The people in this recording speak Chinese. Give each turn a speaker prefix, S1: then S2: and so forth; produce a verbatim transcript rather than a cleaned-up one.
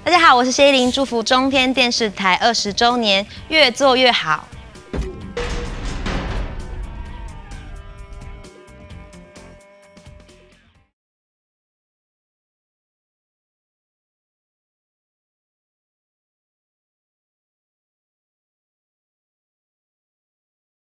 S1: 大家好，我是谢依霖，祝福中天电视台二十周年越做越好。